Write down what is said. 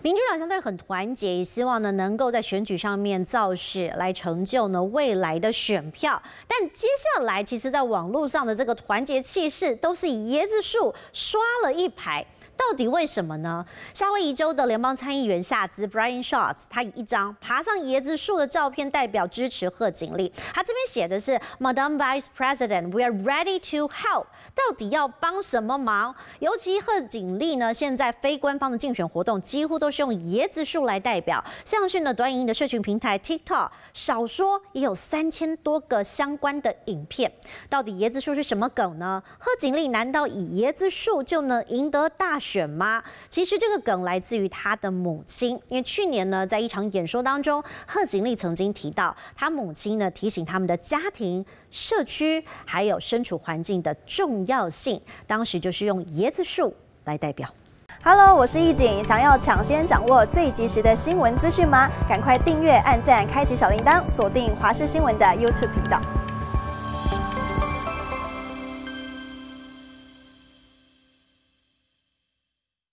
民进党相对很团结，也希望呢能够在选举上面造势，来成就呢未来的选票。但接下来，其实在网络上的这个团结气势，都是以椰子树刷了一排。 到底为什么呢？夏威夷州的联邦参议员夏兹 Brian Schatz， 他以一张爬上椰子树的照片代表支持贺锦丽。他这边写的是 Madam Vice President, we are ready to help。到底要帮什么忙？尤其贺锦丽呢，现在非官方的竞选活动几乎都是用椰子树来代表，像是呢短影音的社群平台 TikTok， 少说也有3000多个相关的影片。到底椰子树是什么梗呢？贺锦丽难道以椰子树就能赢得大选吗？其实这个梗来自于他的母亲，因为去年呢，在一场演说当中，贺锦丽曾经提到，他母亲呢提醒他们的家庭、社区还有身处环境的重要性，当时就是用椰子树来代表。 Hello， 我是易景，想要抢先掌握最及时的新闻资讯吗？赶快订阅、按赞、开启小铃铛，锁定华视新闻的 YouTube 频道。